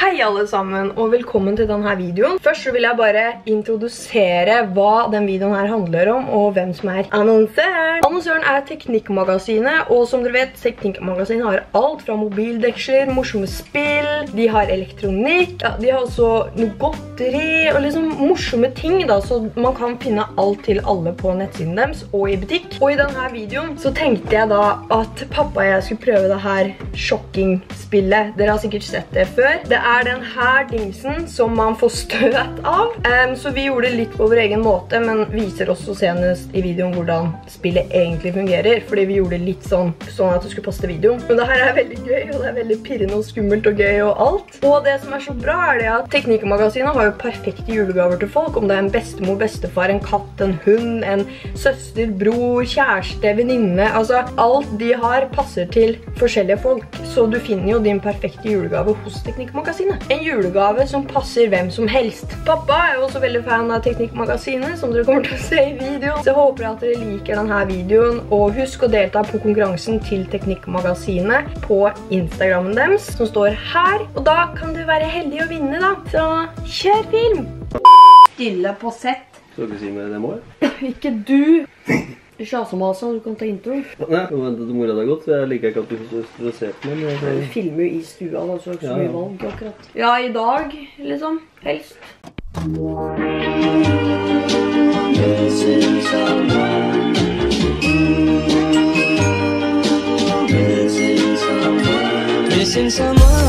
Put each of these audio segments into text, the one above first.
Hei alle sammen, og velkommen til denne videoen. Først så vil jeg bare introdusere hva den videoen her handler om, og hvem som er annonsøren. Annonsøren er Teknikkmagasinet, og som dere vet, Teknikkmagasinet har alt fra mobildeksler, morsomme spill, de har elektronikk, ja, de har også noe godteri, og liksom morsomme ting da, så man kan finne alt til alle på nettsiden deres, og i butikk. Og i denne videoen så tenkte jeg da at pappa og jeg skulle prøve det her shocking-spillet. Dere har sikkert sett det før. Det er den her dingsen som man får støt av. Så vi gjorde det litt på vår egen måte, men viser også senest i videoen hvordan spillet egentlig fungerer, fordi vi gjorde det litt sånn at det skulle passe til videoen. Men det her er veldig gøy, og det er veldig pirrende og skummelt og gøy og alt. Og det som er så bra er det at Teknikkmagasinet har jo perfekte julegaver til folk, om det er en bestemor, bestefar, en katt, en hund, en søster, bror, kjæreste, venninne. Altså, alt de har passer til forskjellige folk, så du finner jo din perfekte julegave hos Teknikkmagasinet. En julegave som passer hvem som helst. Pappa er jo også veldig fan av Teknikkmagasinet, som dere kommer til å se i videoen. Så jeg håper at dere liker denne videoen, og husk å delta på konkurransen til Teknikkmagasinet på Instagrammen deres, som står her. Og da kan du være heldig å vinne da. Så kjør film! Stille på sett. Skal du si meg det må? Ikke du! Du sjasemasa, du kan ta intro. Nei, jeg ventet til mora deg godt, så jeg liker ikke at du ser på meg. Du filmer jo i stua, da, så er det ikke så mye valg akkurat. Ja, i dag, liksom. Helst. Missing someone.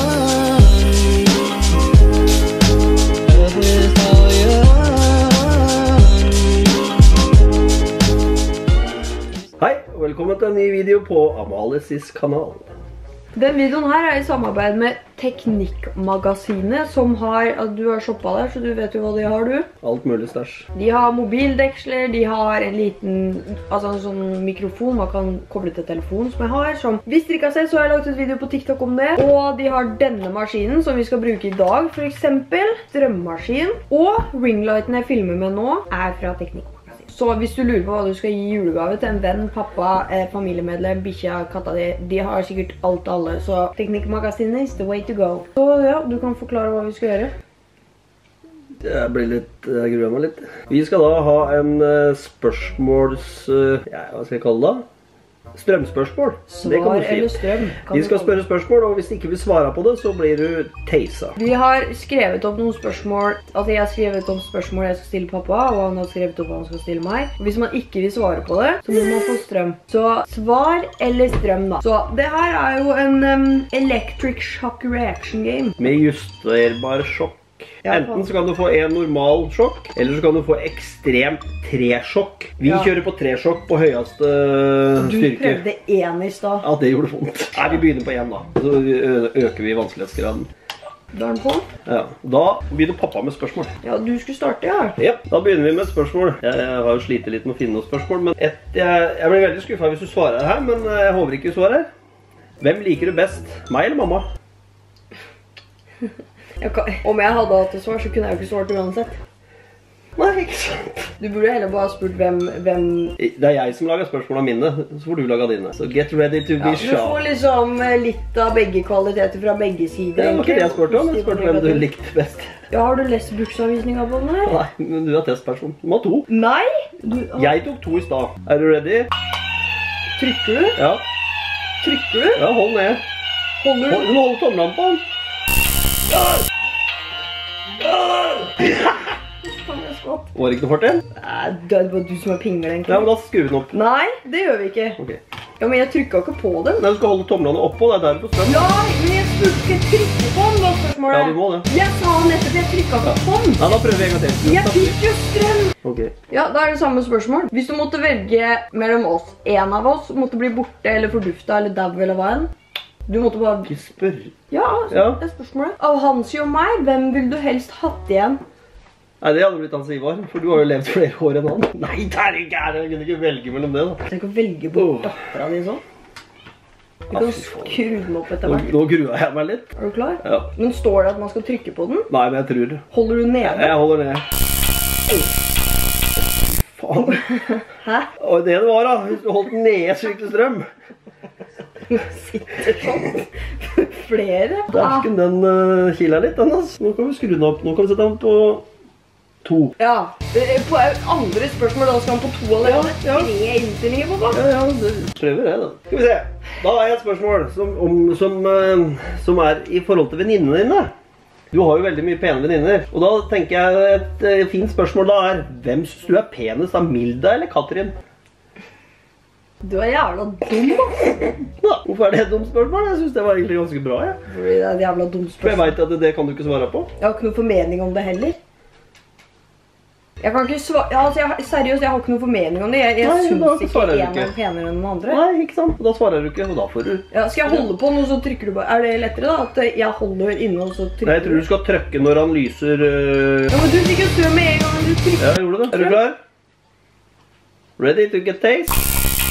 Hei, og velkommen til en ny video på Amalies kanal. Den videoen her er i samarbeid med Teknikkmagasinet, som har, du har shoppet der, så du vet jo hva de har, du. Alt mulig stæsj. De har mobildeksler, de har en liten, altså en sånn mikrofon man kan koble til telefonen som jeg har, som hvis dere ikke har sett, så har jeg lagt ut video på TikTok om det. Og de har denne maskinen som vi skal bruke i dag, for eksempel strømmaskin. Og ringlighten jeg filmer med nå er fra Teknikkmagasinet. Så hvis du lurer på hva du skal gi julegave til en venn, pappa, familiemedlem, bikkja, katta di, de har sikkert alt og alle, så Teknikkmagasinet is the way to go. Så ja, du kan forklare hva vi skal gjøre. Jeg gruer meg litt. Vi skal da ha en spørsmåls... ja, hva skal jeg kalle det? Strømspørsmål. Svar eller strøm. Vi skal spørre spørsmål, og hvis de ikke vil svare på det, så blir du teisa. Vi har skrevet opp noen spørsmål. Altså jeg har skrevet opp spørsmål jeg skal stille pappa, og han har skrevet opp hva han skal stille meg. Og hvis man ikke vil svare på det, så må man få strøm. Så svar eller strøm da. Så det her er jo en electric shock reaction game. Med justerbar sjokk. Enten så kan du få en normal sjokk, eller så kan du få ekstremt 3-sjokk. Vi kjører på 3-sjokk på høyeste styrke. Du prøvde 1 i stad. Ja, det gjorde vondt. Nei, vi begynner på 1 da. Så øker vi vanskelighetsgraden. Da er den på? Ja, da begynner pappa med spørsmål. Ja, du skulle starte, ja. Ja, da begynner vi med spørsmål. Jeg har jo slitt litt med å finne noen spørsmål, men jeg blir veldig skuffet hvis du svarer her, men jeg håper ikke du svarer. Hvem liker du best? Meg eller mamma? Om jeg hadde hatt et svar, så kunne jeg jo ikke svart uansett. Nei, ikke sant. Du burde heller bare spurt hvem... Det er jeg som lager spørsmål av mine, så får du lage av dine. Så get ready to be sharp. Du får liksom litt av begge kvaliteter fra begge sider. Det var ikke det jeg spurte om, jeg spurte hvem du likte best. Ja, har du lest bruksanvisninga på den her? Nei, men du er testperson. Du må ha 2. Nei! Jeg tok 2 i stad. Er du ready? Trykker du? Ja. Trykker du? Ja, hold ned. Du må holde tomlene på den. Var det ikke noe fortell? Nei, det var du som er pingel egentlig. Ja, men da skrur vi den opp. Nei, det gjør vi ikke. Ok. Ja, men jeg trykket ikke på den. Nei, du skal holde tomlene oppå, det er der du får strøm. Ja, men jeg spurte ikke trykke på den, da spørsmålet. Ja, du må det. Jeg sa nettopp, jeg trykket ikke på den. Nei, da prøver vi en gang til. Jeg fikk jo strøm. Ok. Ja, da er det samme spørsmål. Hvis du måtte velge mellom oss, en av oss måtte bli borte, eller fordufta, eller dau, eller hva enn. Du måtte bare... Ikke spørre. Ja, det er spørsmålet. Av Hansi og meg, hvem vil du helst hatt igjen? Nei, det hadde blitt Hans Ivar, for du har jo levd flere år enn han. Nei, det er ikke her, jeg kunne ikke velge mellom det da. Jeg kan ikke velge bort datteren din sånn. Du kan skru den opp etter hvert. Nå gruer jeg meg litt. Er du klar? Ja. Men står det at man skal trykke på den? Nei, men jeg tror det. Holder du nede? Jeg holder nede. Faen. Hæ? Og det var da, hvis du holdt den nede så gikk det strøm. Sitter sånn. Flere. Dæsken, den kiler litt, den altså. Nå kan vi skru den opp. Nå kan vi sette den på 2. Ja. På andre spørsmål da skal han på 2 allerede. Ja. 3 innstillinger, pappa. Ja, det prøver jeg da. Skal vi se. Da har jeg et spørsmål som er i forhold til venninnene dine. Du har jo veldig mye pene venninner. Og da tenker jeg et fint spørsmål da er, hvem synes du er penest av Milda eller Katrin? Du er jævla dum, da. Ja, hvorfor er det et dumt spørsmål? Jeg synes det var egentlig ganske bra, ja. Fordi det er et jævla dumt For jeg spørsmål. vet at det kan du ikke svare på. Jeg har ikke noe formening om det heller. Jeg kan ikke svare, altså seriøst, jeg har ikke noe formening om det. Jeg Nei, da synes ikke svarer du en ikke. er penere enn den andre. Nei, ikke sant? Og da svarer du ikke, og da får du... Ja, skal jeg holde på noe, så trykker du bare. Er det lettere da, at jeg holder inne og så trykker Nei, jeg tror du skal trykke når han lyser... Ja, men du fikk jo støv med en gang du trykker. Ja, jeg gjorde det. Er du klar? Ready to get taste?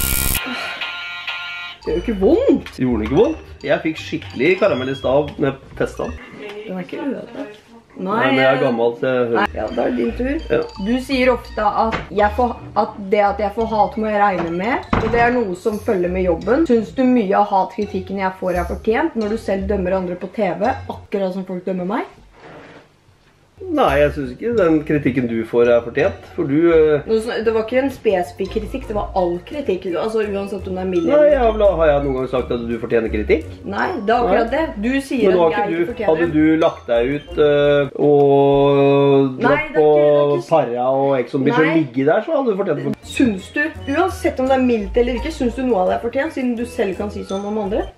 Det gjør jo ikke vondt. Det gjorde den ikke vondt. Jeg fikk skikkelig karamell i stav når jeg testet den. Den er ikke ødelagt. Nei, men jeg er gammel, så jeg hører. Ja, da er det din tur. Ja. Du sier ofte at det at jeg får hat må jeg regne med, og det er noe som følger med jobben. Synes du mye av hatkritikken jeg får er fortjent når du selv dømmer andre på TV, akkurat som folk dømmer meg? Nei, jeg synes ikke den kritikken du får er fortjent, for du... Det var ikke en spesifikk kritikk, det var all kritikk, altså uansett om det er mild. Nei, har jeg noen gang sagt at du fortjener kritikk? Nei, det er akkurat det. Du sier Men at jeg ikke fortjener det. hadde du lagt deg ut og dratt på Parra og Exxon Beach og ligge der, så hadde du fortjent det. Syns du, uansett om det er mildt eller ikke, syns du noe av det er fortjent, siden du selv kan si sånn om andre?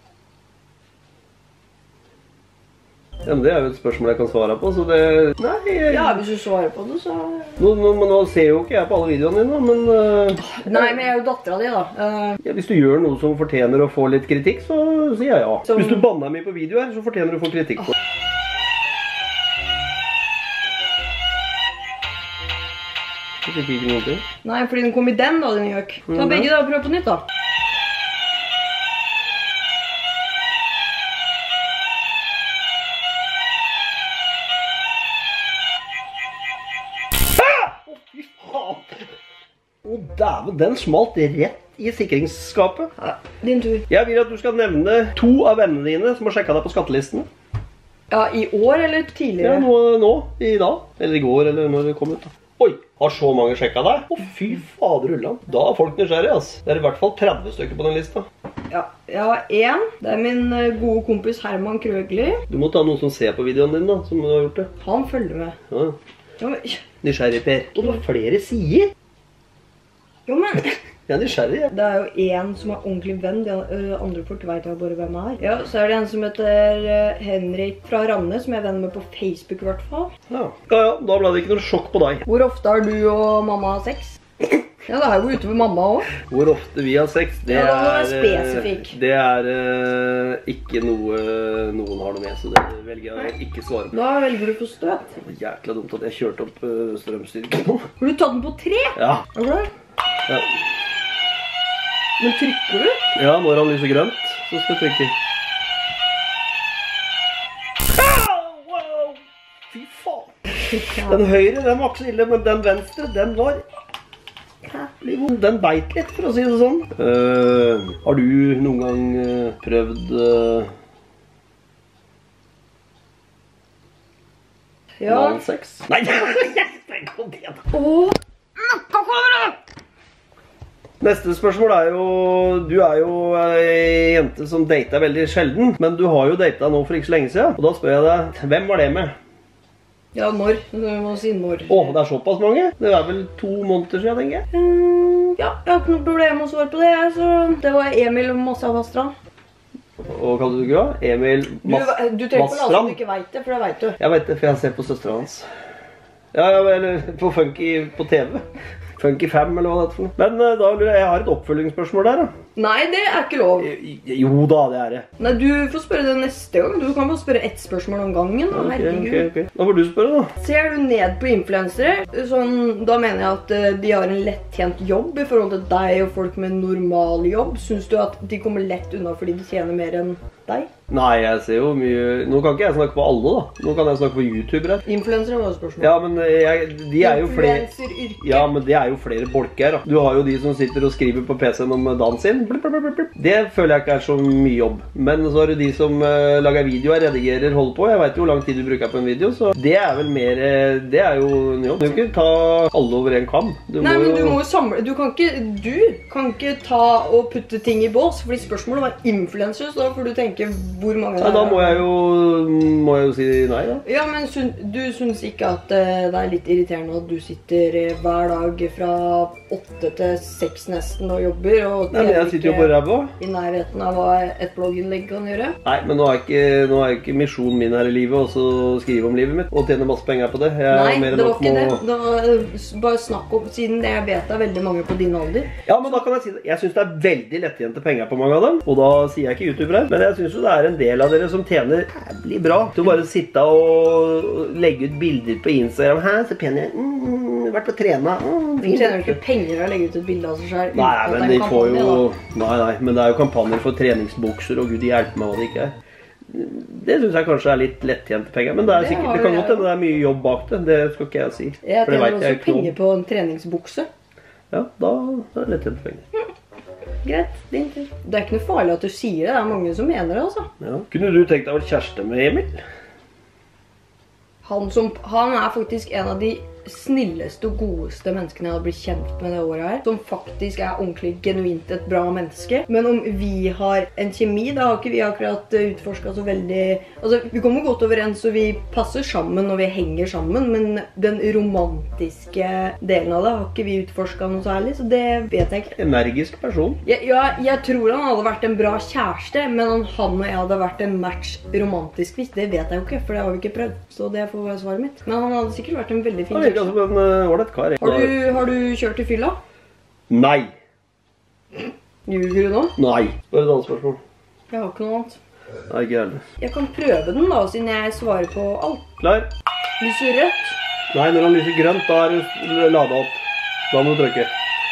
Ja, men det er jo et spørsmål jeg kan svare på, så det... Nei, Ja, hvis du svarer på det, så... Nå ser jo ikke jeg på alle videoene dine, men... Nei, men jeg er jo datteren din, da. Ja, hvis du gjør noe som fortjener å få litt kritikk, så sier jeg ja. Som- Hvis du banner mye på video her, så fortjener du å få kritikk på. Jeg fikk ikke noe til. Nei, fordi den kom i den, da, den gjøk. Ta begge da, og prøv på nytt, da. Å dæven, den smalt rett i sikringsskapet. Ja, din tur. Jeg vil at du skal nevne 2 av vennene dine som har sjekket deg på skattelistene. Ja, i år eller Ja, tidligere? nå, i dag, eller i går, eller når det kom ut da. Oi, har så mange sjekket deg? Å fy fader ulland. Da er folk nysgjerrig, ass. Det er i hvert fall 30 stykker på den lista. Ja, jeg har en. Det er min gode kompis Herman Krøgli. Du må ta noen som ser på videoen din da, som du har gjort det. Han følger med. Ja. Ja, men... Nysgjerrig, Per. Og du har flere sider. Jo, men... Jeg er nysgjerrig, jeg. Det er jo en som er ordentlig venn, de andre folk vet jo bare hvem jeg er. Ja, så er det en som heter Henrik fra Ramne, som jeg er venn med på Facebook i hvert fall. Ja, da ble det ikke noe sjokk på deg. Hvor ofte har du og mamma sex? Ja, det har jo gått utover mamma også. Hvor ofte vi har sex, det Ja, da må er... du være spesifik. Det er ikke noe noen har noe med, så det velger jeg å ikke svare på. Da velger du for støt. Det var jækla dumt at jeg kjørte opp strømstyrken nå. Har du tatt den på 3? Ja. Er du klar? Ja. Men trykker du? Ja, når han lyser grønt, så skal jeg trykke. Wow! Fy faen! Den høyre, den var ikke så ille, men den venstre, den var... Den beit litt, for å si det sånn. Har du noen gang prøvd... Ja. Analsex? Nei, jeg tenker på det da. Åh, hva kommer du? Neste spørsmål er jo, du er jo en jente som dater veldig sjelden, men du har jo datet nå for ikke så lenge siden, og da spør jeg deg, hvem var det med? Ja, når? Du må si når. Åh, det er såpass mange? Det er vel 2 måneder siden, tenker jeg. Ja, jeg har ikke noe problem med å svare på det, så det var Emil Massavastrand. Og kaller du ikke hva? Emil Du trenger på å late som du ikke vet det, for det vet du. Jeg vet det, for jeg ser på søsteren hans. Ja, eller på Funky på TV. Funky 5, eller hva det er for noe. Men da lurer jeg har et oppfølgingsspørsmål der da. Nei, det er ikke lov. Jo da, det er det. Nei, du får spørre det neste gang. Du kan bare spørre ett spørsmål om gangen. Herregud. Ok. Da får du spørre da. Ser du ned på influensere? Sånn, da mener jeg at de har en lettjent jobb i forhold til deg og folk med normal jobb. Synes du at de kommer lett unna fordi de tjener mer enn deg? Nei, jeg ser jo mye... Nå kan ikke jeg snakke på alle da. Nå kan jeg snakke på YouTubere. Influensere var jo spørsmål. Ja, men de er jo flere... Influenceryrke. Ja, men det er jo flere bolker da. Du har jo de som sitter og skriver på PC-en om dagen sin. Det føler jeg ikke er så mye jobb. Men så har du de som lager videoer, redigerer, holder på. Jeg vet jo hvor lang tid du bruker på en video, så det er vel mer, det er jo en jobb. Du kan ikke ta alle over en kam. Nei, men du må jo samle, du kan ikke ta og putte ting i bås, fordi spørsmålet var influencer, så da får du tenke hvor mange det er. Ja, da må jeg jo si nei da. Ja, men du synes ikke at det er litt irriterende at du sitter hver dag fra 8 til 6 nesten og jobber, og nei, men jeg sitter jo på ræva i nærheten av hva et blogginnlegg kan gjøre? Nei, men nå er ikke misjonen min her i livet, og så skrive om livet mitt, og tjene masse penger på det. Nei, det var ikke det. Det var bare snakk om, siden jeg vet det er veldig mange på din alder. Ja, men da kan jeg si det. Jeg synes det er veldig lettjente penger på mange av dem, og da sier jeg ikke YouTubere, men jeg synes jo det er en del av dere som tjener jævlig bra. Du bare sitte og legge ut bilder på Instagram. Hæ, så pen jeg, vært på trena. Du tjener jo ikke penger å legge ut et bilde av seg selv. Nei, men de får jo, nei, men det er jo kampanjer for treningsbukser, og Gud hjelper meg hva det ikke er. Det synes jeg kanskje er litt lettjente penger, men det er sikkert, det kan godt hende det er mye jobb bak det, det skal ikke jeg si. Jeg tjener også penger på en treningsbukse. Ja, da er det lettjente penger. Greit, din tur. Det er ikke noe farlig at du sier det, det er mange som mener det altså. Ja. Kunne du tenkt deg å være kjæreste med Emil? Han er faktisk en av de snilleste og godeste menneskene jeg har blitt kjent med det året her, som faktisk er ordentlig genuint et bra menneske. Men om vi har en kjemi, da har ikke vi akkurat utforsket så veldig, altså vi kommer godt overens og vi passer sammen og vi henger sammen, men den romantiske delen av det har ikke vi utforsket noe særlig, så det vet jeg ikke. Energisk person. Ja, jeg tror han hadde vært en bra kjæreste, men om han og jeg hadde vært en match romantisk vis, det vet jeg jo ikke, for det har vi ikke prøvd, så det får være svaret mitt. Men han hadde sikkert vært en veldig fin kjæreste. Har du kjørt i fylla? Nei. Ljuger du nå? Nei. Spør et annet spørsmål. Jeg har ikke noe annet. Nei, ikke heller. Jeg kan prøve den da, siden jeg svarer på alt. Klar? Lyser rødt? Nei, når han lyser grønt, da er det ladet opp. Da må du trykke.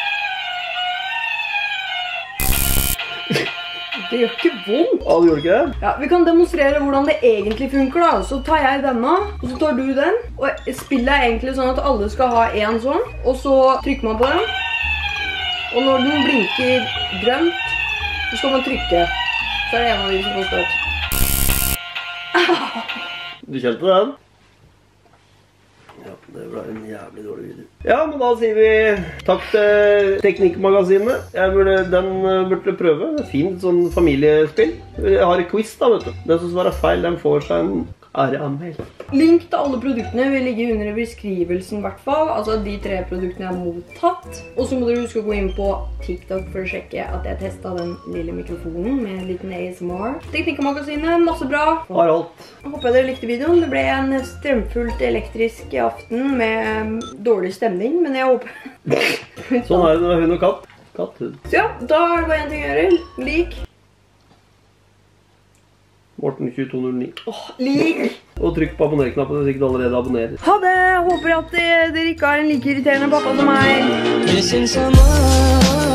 Det gjør ikke vondt. Ja, det gjør ikke det? Ja, vi kan demonstrere hvordan det egentlig funker da. Så tar jeg denne, og så tar du den. Og spillet er egentlig sånn at alle skal ha en sånn. Og så trykker man på den. Og når den blinker grønt, så skal man trykke. Så er det en av de som får støt. Du kjente den? Ja, det ble en jævlig dårlig video. Ja, men da sier vi takk til Teknikkmagasinet. Den burde du prøve. Det er fint sånn familiespill. Jeg har et quiz da, vet du. Den som svarer feil, den får seg en æreanmeld. Link til alle produktene vil ligge under i beskrivelsen i hvert fall. Altså de 3 produktene jeg har mottatt. Og så må dere huske å gå inn på TikTok for å sjekke at jeg testet den lille mikrofonen med en liten ASMR. Teknikkmagasinet, masse bra. Har alt. Jeg håper dere likte videoen. Det ble en strømfullt elektrisk aften med dårlig stemning, men jeg håper... Sånn er det med hund og katt. Katthund. Så ja, da er det bare en ting å gjøre. Lik. Morten 2209. Lik. Og trykk på abonner-knappen hvis ikke du allerede abonnerer. Ha det! Jeg håper at dere ikke har en like irriterende pappa som meg. Missing someone.